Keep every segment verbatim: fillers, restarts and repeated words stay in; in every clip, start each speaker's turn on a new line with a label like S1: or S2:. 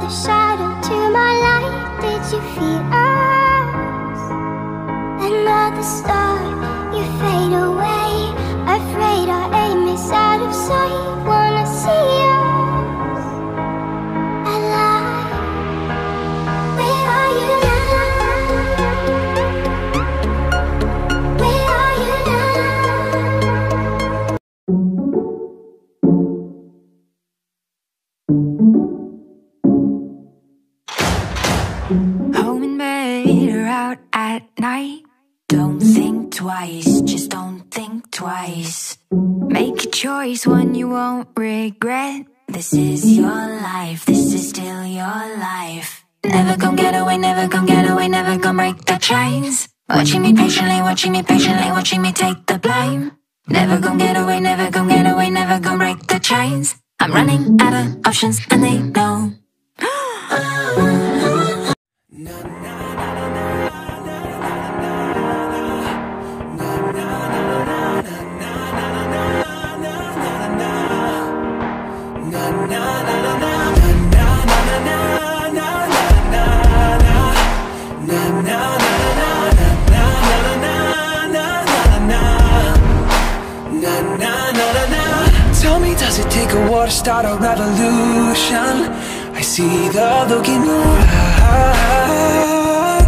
S1: the shadow to my light. Did you feel us? Another star, you fade away. Afraid our aim is out of sight. Wanna see us alive. Where are you now? Where are you
S2: now? Home in bed or out at night. Don't think twice, just don't think twice. Make a choice, one you won't regret. This is your life, this is still your life. Never gon' get away, never gon' get away, never gon' break the chains. Watching me patiently, watching me patiently, watching me take the blame. Never gon' get away, never gon' get away, never gon' break the chains. I'm running out of options and they know.
S3: Tell me, does it take a war to start a revolution? I see the look in your eye.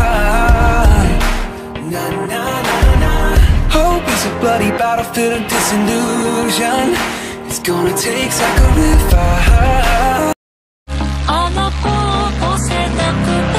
S3: Na, na, na, na. Hope is a bloody battlefield of disillusion. It's gonna take sacrifice.
S4: 어느 곳에 다